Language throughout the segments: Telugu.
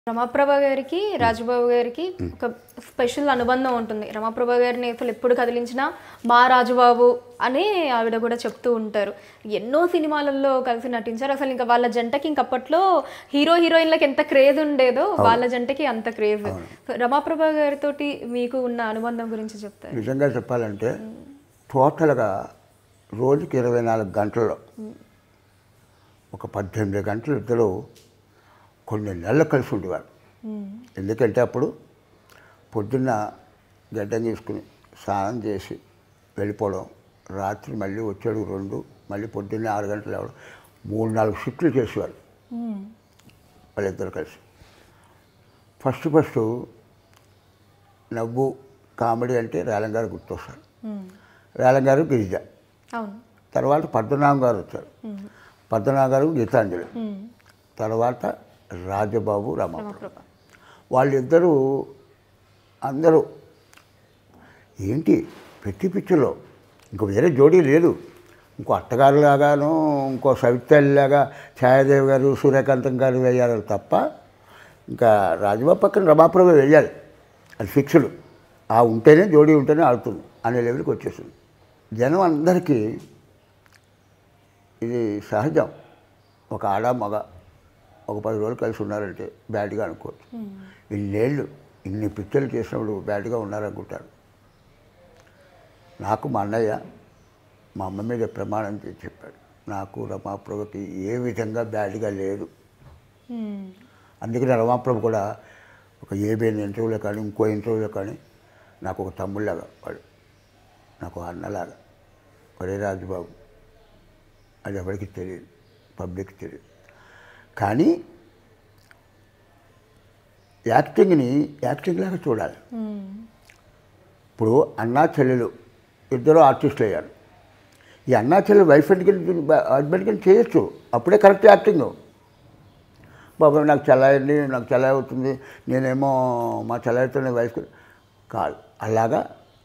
రమాప్రభ గారికి రాజబాబు గారికి ఒక స్పెషల్ అనుబంధం ఉంటుంది. రమాప్రభ గారిని అసలు ఎప్పుడు కదిలించినా మా రాజబాబు అని ఆవిడ కూడా చెప్తూ ఉంటారు. ఎన్నో సినిమాలలో కలిసి నటించారు. అసలు ఇంకా వాళ్ళ జంటకి ఇంకప్పట్లో హీరో హీరోయిన్లకు ఎంత క్రేజ్ ఉండేదో వాళ్ళ జంటకి అంత క్రేజ్. రమాప్రభ గారితో మీకు ఉన్న అనుబంధం గురించి చెప్తారు. నిజంగా చెప్పాలంటే టోటల్గా రోజుకి 24 గంటల్లో ఒక 18 గంటలు ఇద్దరు కొన్ని నెలలు కలిసి ఉండేవారు. ఎందుకంటే అప్పుడు పొద్దున్న గడ్డం తీసుకుని స్నానం చేసి వెళ్ళిపోవడం, రాత్రి మళ్ళీ వచ్చాడు 2, మళ్ళీ పొద్దున్నే 6 గంటలు అవ్వడం, 3-4 షిఫ్ట్లు చేసేవారు వాళ్ళిద్దరు కలిసి. ఫస్ట్ నవ్వు కామెడీ అంటే రేలం గారు గుర్తొస్తారు. రేలం గారు గిరిజ, తర్వాత పద్మనాభం గారు వచ్చారు, పద్మనాభం గారు గీతాంజలి, తర్వాత రాజబాబు రమాప్రభ. వాళ్ళిద్దరూ అందరూ ఏంటి ప్రతి పిక్చర్లో ఇంకో వేరే జోడీ లేదు. ఇంకో అత్తగారులాగాను ఇంకో సవితల్లాగా ఛాయాదేవి గారు సూర్యకాంతం గారు వేయాలి తప్ప ఇంకా రాజబాబు పక్కన రమాప్రభ వేయాలి, అది ఫిక్స్డ్. ఆ ఉంటేనే జోడీ ఉంటేనే ఆడుతుంది అనే లెవెల్కి వచ్చేసింది. జనం అందరికీ ఇది సహజం. ఒక ఆడ మగ ఒక 10 రోజులు కలిసి ఉన్నారంటే బ్యాడ్గా అనుకోవచ్చు. ఇన్నేళ్ళు ఇన్ని పిక్చర్లు చేసినప్పుడు బ్యాడ్గా ఉన్నారనుకుంటారు. నాకు మా అన్నయ్య మా అమ్మ మీద ప్రమాణం చేసి చెప్పాడు, నాకు రమాప్రభకి ఏ విధంగా బ్యాడ్గా లేదు. అందుకని రమాప్రభ కూడా ఒక ఏబిఎన్ ఇంటర్వ్యూలో కానీ ఇంకో ఇంటర్వ్యూలో కానీ నాకు ఒక తమ్ముళ్ళలాగా, వాడు నాకు అన్నలాగా. ఒరే రాజబాబు, అది ఎవరికి తెలియదు, పబ్లిక్ తెలియదు. కానీ యాక్టింగ్ని యాక్టింగ్ లాగా చూడాలి. ఇప్పుడు అన్నా చెల్లెలు ఇద్దరు ఆర్టిస్టులు అయ్యారు. ఈ అన్నా చెల్లెలు వైఫ్ హస్బెండ్కి చేయొచ్చు, అప్పుడే కరెక్ట్ యాక్టింగ్. బాబు నాకు చెల్లాయింది, నాకు చెల్లాయి అవుతుంది, నేనేమో మా చెల్లాయితోనే వైఫ్ కాదు. అలాగా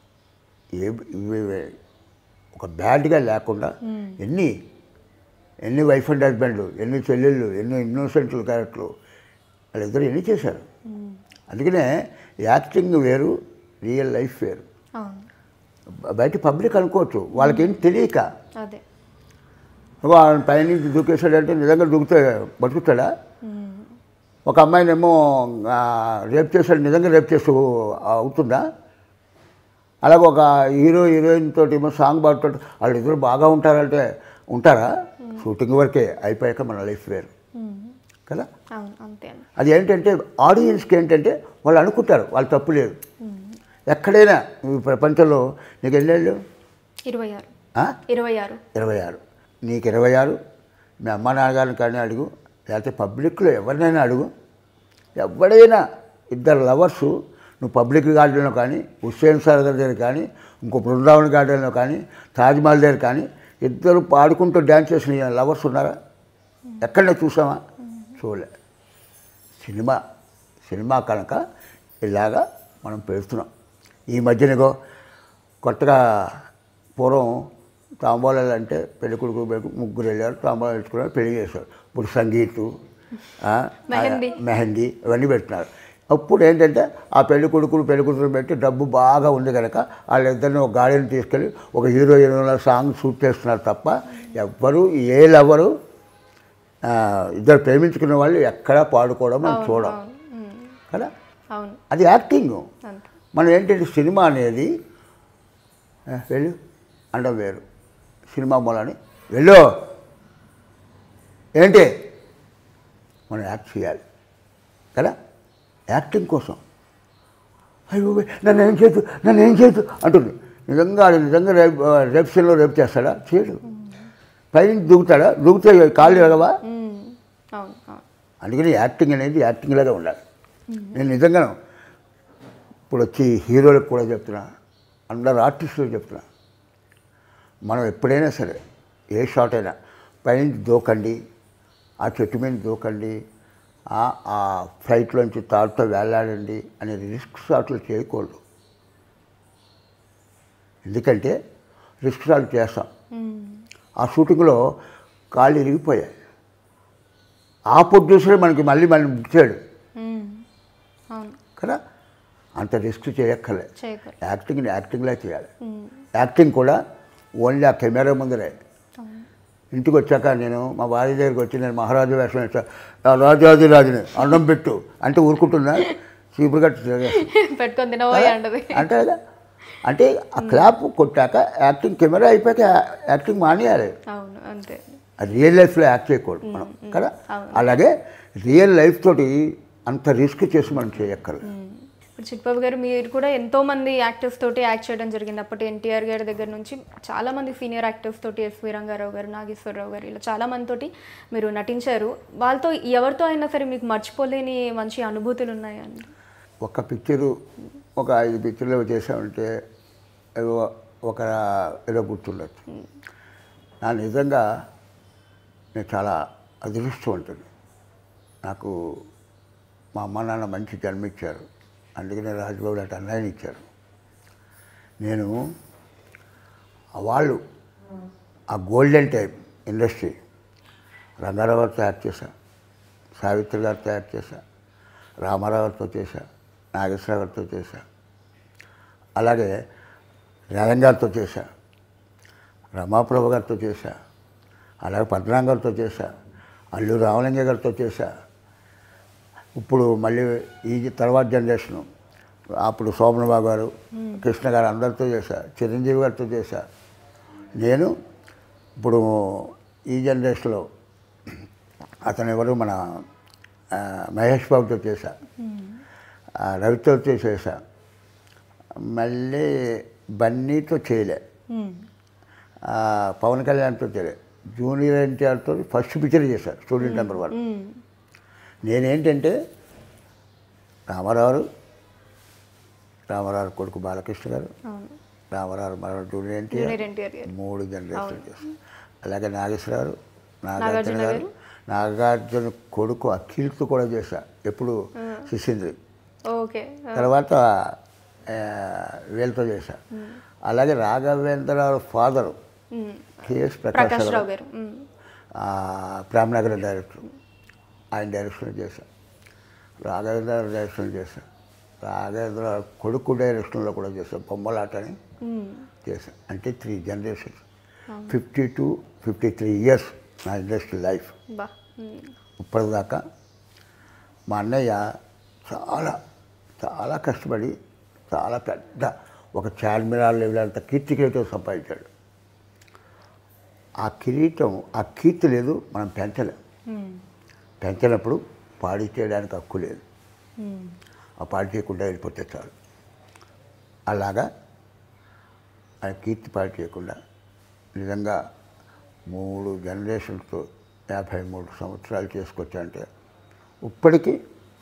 ఒక బ్యాడ్గా లేకుండా ఎన్ని వైఫ్ అండ్ హస్బెండ్లు, ఎన్ని చెల్లెళ్ళు, ఎన్ని ఇన్నోసెంట్లు క్యారెక్టర్లు వాళ్ళిద్దరు ఎన్ని చేశారు. అందుకనే యాక్టింగ్ వేరు, రియల్ లైఫ్ వేరు. బయట పబ్లిక్ అనుకోవచ్చు, వాళ్ళకేం తెలియక పైనుంచి దూకేశాడంటే నిజంగా దూకితే బతుకుతాడా? ఒక అమ్మాయినేమో రేప్ చేశాడు, నిజంగా రేప్ చేస్తూ అవుతుందా? అలాగే ఒక హీరోయిన్ తోటి ఏమో సాంగ్ పాడుతుంటే వాళ్ళిద్దరు బాగా ఉంటారంటే ఉంటారా? షూటింగ్ వరకే, అయిపోయాక మన లైఫ్ వేరు కదా. అది ఏంటంటే ఆడియన్స్కి ఏంటంటే వాళ్ళు అనుకుంటారు, వాళ్ళు తప్పు లేదు. ఎక్కడైనా ఈ ప్రపంచంలో నీకు ఎన్నేళ్ళు? 26. నీకు 26. మీ అమ్మ నాన్నగారిని కానీ అడుగు, లేకపోతే పబ్లిక్లో ఎవరినైనా అడుగు. ఎవడైనా ఇద్దరు లవర్సు నువ్వు పబ్లిక్ గార్డెన్లో కానీ, హుస్సేన్ సాగర్ దగ్గర కానీ, ఇంకో బృందావన్ గార్డెన్లో కానీ, తాజ్మహల్ దగ్గర కానీ ఇద్దరు పాడుకుంటూ డ్యాన్స్ చేసిన లవర్స్ ఉన్నారా? ఎక్కడైనా చూసామా? చూడలే. సినిమా కనుక ఇలాగా మనం పెడుతున్నాం. ఈ మధ్యనగో కొత్తగా పూర్వం తాంబూలాలు అంటే పెళ్లి కొడుకు ముగ్గురు వెళ్ళారు, తాంబూలాలు వేసుకున్నారు, పెళ్లి చేశారు. ఇప్పుడు సంగీతు, మెహందీ ఇవన్నీ పెడుతున్నారు. అప్పుడు ఏంటంటే ఆ పెళ్లి కొడుకులు పెళ్లి కూతురు పెట్టి డబ్బు బాగా ఉంది కనుక వాళ్ళిద్దరిని ఒక గాడిని తీసుకెళ్ళి ఒక హీరోయిన్ల సాంగ్ షూట్ చేస్తున్నారు తప్ప ఎవ్వరు లవరు ఇద్దరు ప్రేమించుకునే వాళ్ళు ఎక్కడా పాడుకోవడం మనం చూడం కదా. అది యాక్టింగ్. మనం ఏంటంటే సినిమా అనేది వెళ్ళు అండం వేరు. సినిమా మూలని వెళ్ళు ఏంటి మనం యాక్ట్ చేయాలి కదా. యాక్టింగ్ కోసం అయ్యో నన్ను ఏం చేయదు అంటుంది. నిజంగా రేప్ సీన్లో రేప్ చేస్తాడా? చేయడు. పైనుంచి దూకుతాడా? దూకితే కాళ్ళు ఎగవా? అందుకని యాక్టింగ్ అనేది యాక్టింగ్ లాగా ఉండాలి. నేను నిజంగా ఇప్పుడు వచ్చి హీరోలకు కూడా చెప్తున్నా, అందరు ఆర్టిస్టులకు చెప్తున్నా, మనం ఎప్పుడైనా సరే ఏ షాట్ అయినా పైనుంచి దూకండి, ఆ చెట్టు మీద దూకండి, ఆ ఫ్లైట్లోంచి తాడుతో వేలాడండి అనే రిస్క్ షాట్లు చేయకూడదు. ఎందుకంటే రిస్క్ షాట్లు చేస్తాం. ఆ షూటింగ్లో కాళ్ళు ఇరిగిపోయాయి. ఆ ప్రొడ్యూసరే మనకి మళ్ళీ బుక్ చేయడు. కదా, అంత రిస్క్ చేయక్కర్లేదు. చేయకూడదు. యాక్టింగ్ని యాక్టింగ్లా చేయాలి. యాక్టింగ్ కూడా ఓన్లీ ఆ కెమెరా ముందరే. ఇంటికి వచ్చాక నేను మా భార్య దగ్గరికి వచ్చి నేను మహారాజు వేషం వేసా, రాజాదిరాజుని అన్నం పెట్టు అంటే ఊరుకుంటున్నా, చీపురుగా పెట్టుకొని తినబోయే అంటది. అంటే కదా, అంటే ఆ క్లాప్ కొట్టాక యాక్టింగ్ కెమెరా అయిపోయాక యాక్టింగ్ మానేయాలి. అవును, అంతే. రియల్ లైఫ్లో యాక్ట్ చేయకూడదు మనం కదా. అలాగే రియల్ లైఫ్ తోటి అంత రిస్క్ చేసి మనం చేయక్కర్లేదు. ఇప్పుడు చిట్బాబు గారు మీరు కూడా ఎంతోమంది యాక్టర్స్ తోటి యాక్ట్ చేయడం జరిగింది. అప్పటి ఎన్టీఆర్ గారి దగ్గర నుంచి చాలామంది సీనియర్ యాక్టర్స్ తోటి, ఎస్వి రంగారావు గారు, నాగేశ్వరరావు గారు, ఇలా చాలామందితోటి మీరు నటించారు. వాళ్ళతో ఎవరితో అయినా సరే మీకు మర్చిపోలేని మంచి అనుభూతులు ఉన్నాయండి? ఒక పిక్చరు ఒక 5 పిక్చర్లు చేసామంటే ఏదో గుర్తుండొచ్చు. నా నిజంగా నేను చాలా అదృష్టవంతుడు. నాకు మా అమ్మ నాన్న మంచి జన్మిచ్చారు, అందుకనే రాజబాబు లాంటి అన్నయ్యని ఇచ్చారు. నేను వాళ్ళు ఆ గోల్డెన్ టైం ఇండస్ట్రీ రంగారావు గారితో యాక్ట్ చేశా, సావిత్రి గారితో యాక్ట్ చేశా, రామారావు గారితో చేశా, నాగేశ్వరరావు గారితో చేశా, అలాగే రేలం గారితో చేశా, రమాప్రభు గారితో చేశా, అలాగే పద్మనాభం గారితో చేశా, అల్లు రామలింగ గారితో చేశా. ఇప్పుడు మళ్ళీ ఈ తర్వాత జనరేషను అప్పుడు శోభనబాబు గారు, కృష్ణ గారు అందరితో చేశా, చిరంజీవి గారితో చేశా. నేను ఇప్పుడు ఈ జనరేషన్లో అతను ఎవరు మన మహేష్ బాబుతో చేశా, రవితో చేశా, మళ్ళీ బన్నీతో చేయలే, పవన్ కళ్యాణ్తో చేయలే, జూనియర్ ఎన్టీఆర్తో ఫస్ట్ పిక్చర్ చేశారు స్టూడెంట్ నెంబర్ 1. నేనేంటంటే రామారావు కొడుకు బాలకృష్ణ గారు, రామారావు మన జూనియర్ ఎన్టీఆర్ 3 జనరేషన్ చేశారు. అలాగే నాగేశ్వరరావు, నాగార్జున గారు, నాగార్జున కొడుకు అఖిల్తో కూడా చేశా, ఎప్పుడు శిశింద్రి. తర్వాత వీళ్ళతో చేశా. అలాగే రాఘవేంద్రరావు ఫాదరు కెఎస్ ప్రకాష్ గారు, ప్రేమనగర్ డైరెక్టర్, ఆయన డైరెక్షన్ చేశా. రాఘవేంద్ర డైరెక్షన్ చేశా, రాఘవేంద్ర కొడుకు డైరెక్షన్లో కూడా చేశా, బొమ్మలాట అని చేశా. అంటే 3 జనరేషన్స్, 52-53 ఇయర్స్ నా ఇండస్ట్రీ లైఫ్. ఇప్పటిదాకా మా అన్నయ్య చాలా చాలా కష్టపడి చాలా పెద్ద ఒక చార్మినార్ లెవెల్ అంత కీర్తి కిరీటం సంపాదించాడు. ఆ కిరీటం ఆ కీర్తి లేదు, మనం పెంచినప్పుడు పాడి చేయడానికి హక్కు లేదు, ఆ పాడి చేయకుండా వెళ్ళిపోతే చాలు. అలాగా ఆ కీర్తి పాడి చేయకుండా నిజంగా 3 జనరేషన్స్తో 53 సంవత్సరాలు చేసుకొచ్చానంటే, ఇప్పటికీ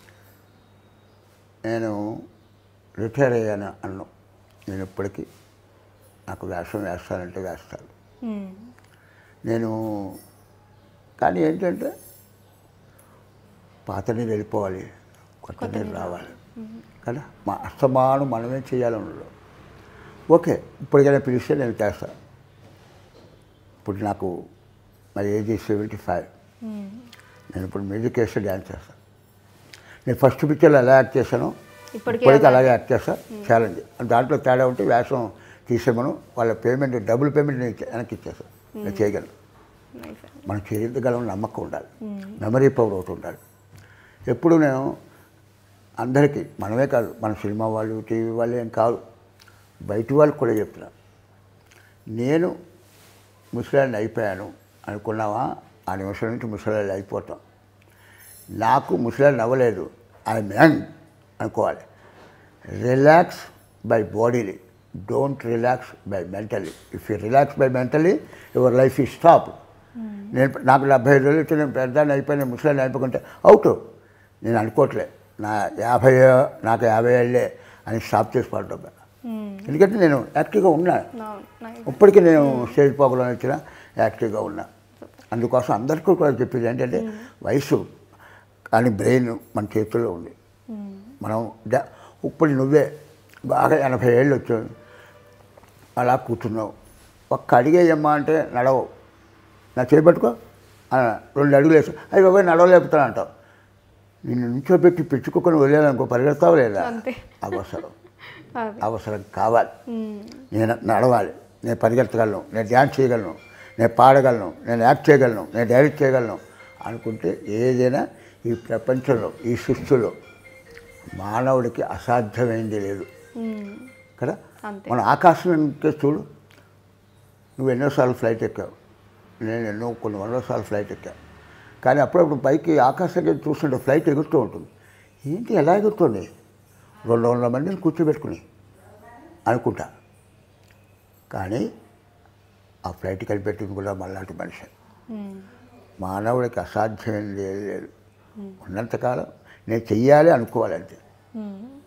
నేను రిటైర్ అయ్యాను అన్ను. నేను ఇప్పటికీ నాకు వేషం వేస్తానంటే వేస్తాను నేను. కానీ ఏంటంటే పాత నీరు వెళ్ళిపోవాలి, కొత్త నీరు రావాలి కదా. మా అస్తమానం మనమే చేయాలని ఉండదు. ఓకే, ఇప్పటికైనా పిలిస్తే నేను చేస్తాను. ఇప్పుడు నాకు మరి ఏజ్ 75. నేను ఇప్పుడు మ్యూజిక్ వేస్తే డ్యాన్స్ చేస్తాను. నేను ఫస్ట్ పిక్చర్లో ఎలా యాక్ట్ చేశానో ఇప్పటికీ అలాగే యాక్ట్ చేస్తాను. ఛాలెంజ్ దాంట్లో తేడా ఉంటే వేషం తీసేమను, వాళ్ళ పేమెంట్ డబుల్ పేమెంట్ నేను వెనక్కి ఇచ్చేస్తాను. నేను చేయగలను. మనం చేయగలం నమ్మకం ఉండాలి, మెమరీ పవర్ ఒకటి ఉండాలి. ఎప్పుడు నేను అందరికీ, మనమే కాదు, మన సినిమా వాళ్ళు, టీవీ వాళ్ళు ఏం కాదు, బయట వాళ్ళకి కూడా చెప్తున్నాను, నేను ముసలాన్ని అయిపోయాను అనుకున్నావా, ఆ నిమిషం నుంచి ముసలాన్ని అయిపోతాం. నాకు ముసలాన్ని అవ్వలేదు, ఐఎమ్ యంగ్ అనుకోవాలి. Relax by bodily, don't relax by mentally. If you relax by mentally, your life ఈ స్టాప్. నాకు 75 ఏళ్ళు వచ్చి నేను పెద్దాన్ని అయిపోయిన ముసలాన్ని అయిపోకుంటే అవుట్. నేను అనుకోవట్లే నాకు 50 ఏళ్ళే అని స్టాప్ చేసి పడటం. ఎందుకంటే నేను యాక్టివ్గా ఉన్నాను. ఇప్పటికీ నేను స్టేజ్ ప్రోగ్రాం వచ్చినా యాక్టివ్గా ఉన్నా. అందుకోసం అందరికీ కూడా చెప్పేది ఏంటంటే, వయసు కానీ బ్రెయిన్ మన చేతుల్లో ఉంది. మనం ఇప్పుడు నువ్వే బాగా 80 ఏళ్ళు వచ్చావు, అలా కూర్చున్నావు, ఒక్క అడిగేయమ్మా అంటే నడవవు. నా చేపట్టుకో 2 అడుగులు వేసి అవి బాబాయ్ నడవలేపుతాను అంటావు. నిన్ను నుంచోబెట్టి పిచ్చుకుని వదిలేదనుకో పరిగెడతావు లేదా? అంతే. అవసరం అది. అవసరం కావాలి. నేను నడవాలి, నేను పరిగెత్తగలను, నేను డ్యాన్స్ చేయగలను, నేను పాడగలను, నేను యాక్ట్ చేయగలను, నేను డైరెక్ట్ చేయగలను అనుకుంటే ఏదైనా ఈ ప్రపంచంలో ఈ సృష్టిలో మానవుడికి అసాధ్యమైంది లేదు కదా. అంతే. మన ఆకాశం చూడు, నువ్వు ఎన్నోసార్లు ఫ్లైట్ ఎక్కావు, నేను కొన్ని వందల ఫ్లైట్ ఎక్కాను. కానీ అప్పుడప్పుడు పైకి ఆకాశం చూస్తుంటే ఫ్లైట్ ఎగురుతూ ఉంటుంది. ఏంటి ఎలా ఎగురుతుంది? 200 మందిని కూర్చోబెట్టుకుని అనుకుంటా. కానీ ఆ ఫ్లైట్ కనిపెట్టింది కూడా మళ్ళాంటి మనిషి. మానవుడికి అసాధ్యమైనది ఏది లేదు. ఉన్నంతకాలం నేను చెయ్యాలి అనుకోవాలంతే.